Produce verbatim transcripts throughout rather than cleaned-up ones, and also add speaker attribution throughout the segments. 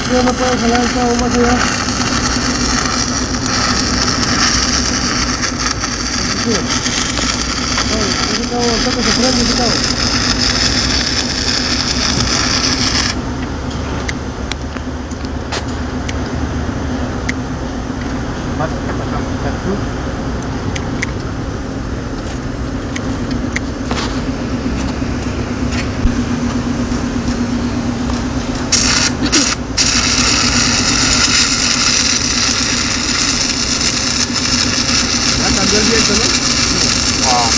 Speaker 1: Yo no puedo jalar el cabo más allá. Sí. No, ese cabo, toca se prende ese cabo.
Speaker 2: Más que pasamos al sur.
Speaker 1: El viento, ¿no?
Speaker 2: Ah.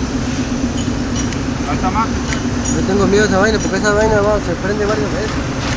Speaker 2: ¿Falta más?
Speaker 1: Yo tengo miedo a esa vaina porque esa vaina va, se prende varias veces.